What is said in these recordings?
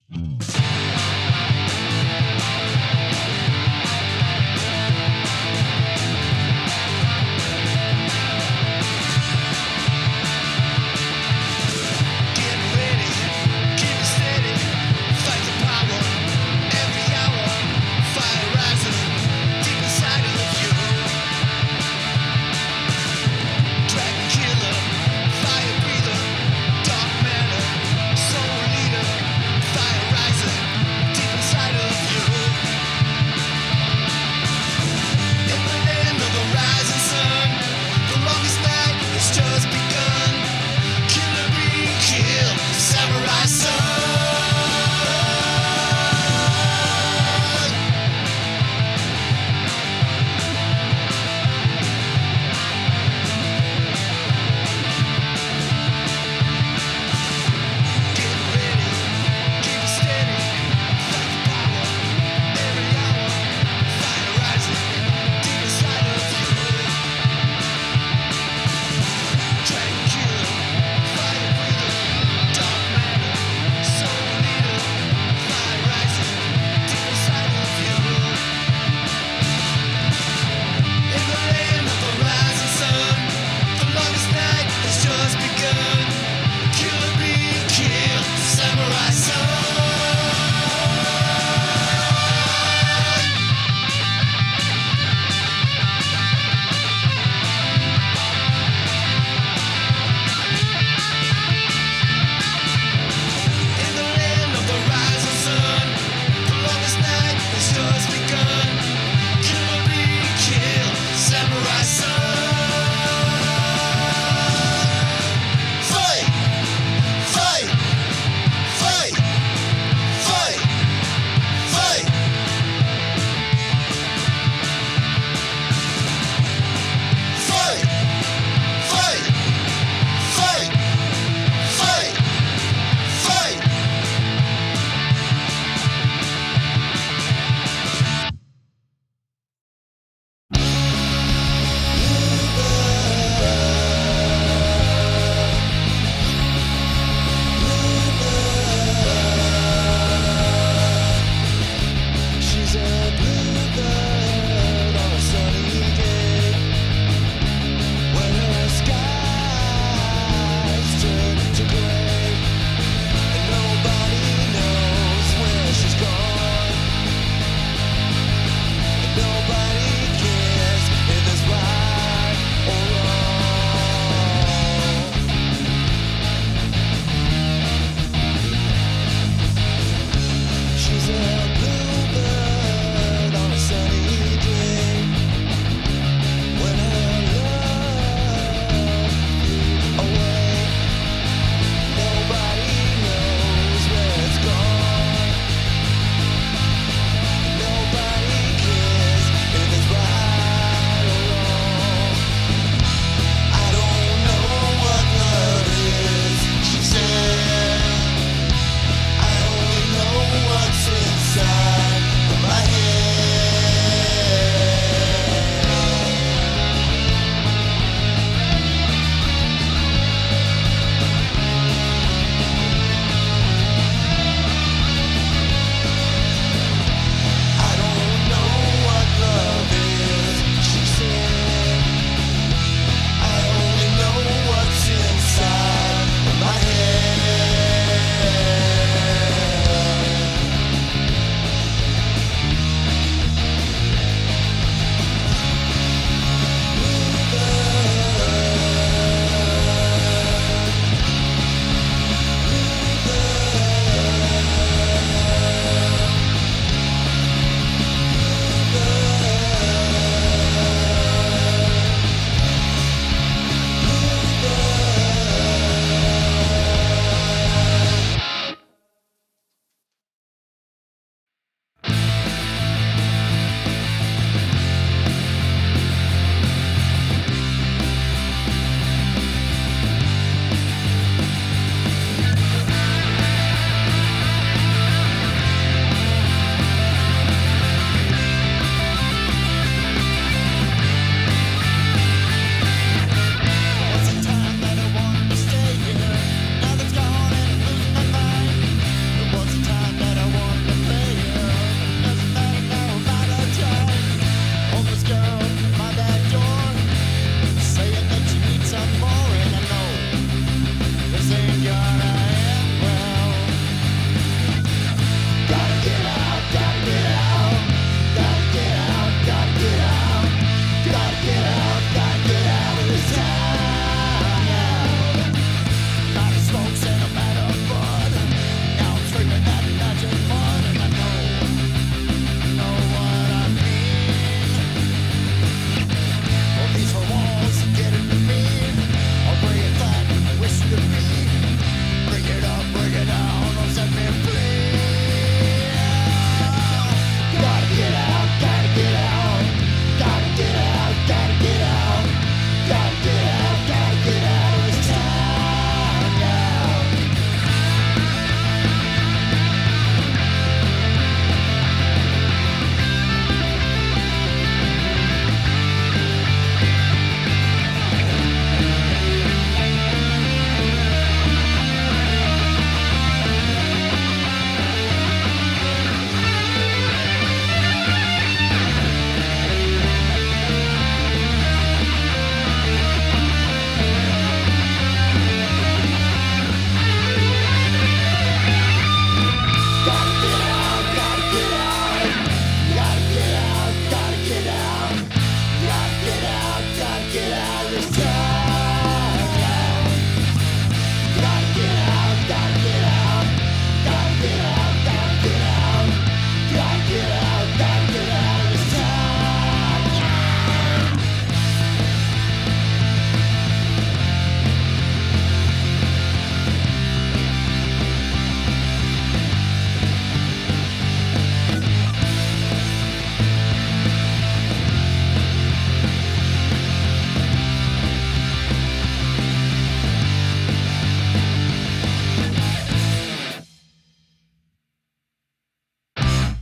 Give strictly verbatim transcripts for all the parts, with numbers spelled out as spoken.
Fire breather, dark matter, soul leader, fire riser.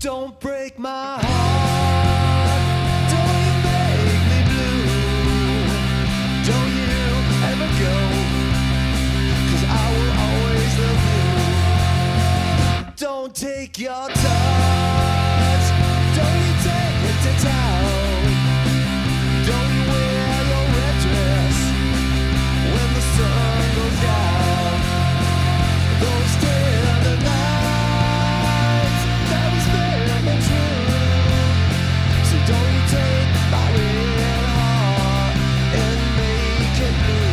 Don't break my heart. Don't you make me blue. Don't you ever go, 'cause I will always love you. Don't take your touch. Don't you take it to town. Don't you wear your red dress when the sun goes down. Those tender nights that we spent in truth. So don't you take my red heart and make it blue.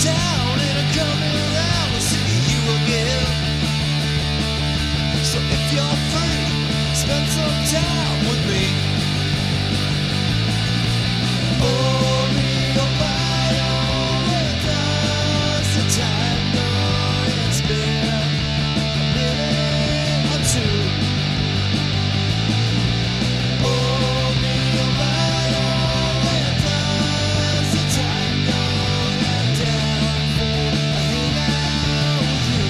town and I'm coming around to see you again. So if you're free, spend some time with me. Oh, real violent, does the time go? It's been a minute or two. Oh, real violent, does the time go? I'm down for a hangout with you.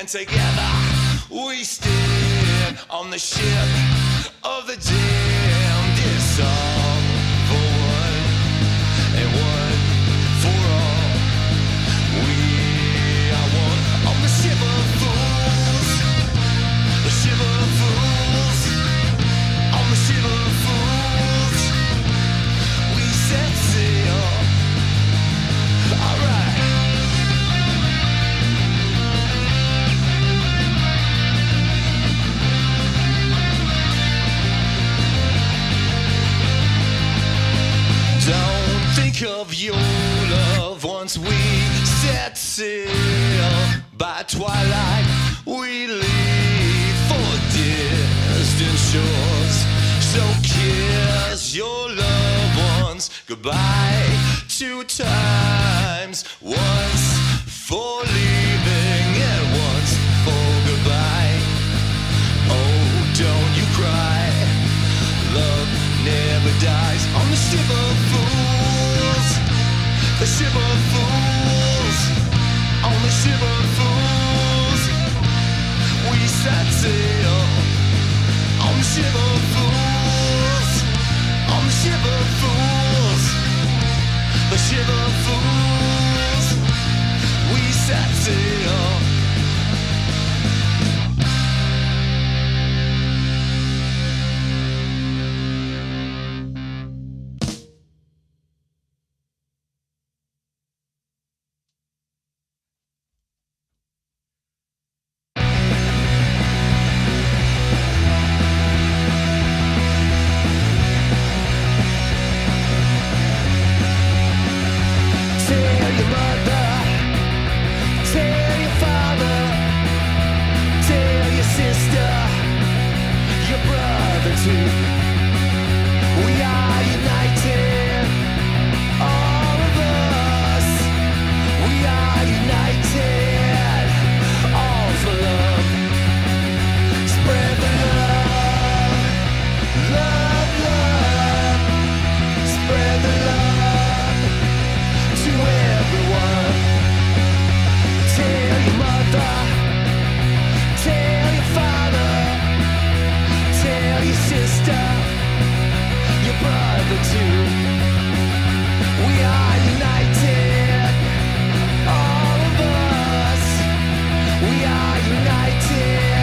and together we stand on the ship of the damned. It's all for one and one for all. We are one on the ship of fools, the ship of fools, on the ship of fools. We set sail. All right. Don't think of your love once we set sail. By twilight we leave for distant shores. So kiss your loved ones goodbye two times. Once for leaving and once for goodbye. Oh, don't you cry. Love never dies on the ship of fools, the ship of fools, on the ship of fools. We set sail on the ship of fools, on the ship of fools, the ship of fools. We set sail. Tell your mother, tell your father, tell your sister, your brother too. We are united, all of us. We are united, all for love. Spread the love, love, love. Spread the love to everyone. Tell your mother, tell your father, tell your sister, your brother too. We are united, all of us. We are united.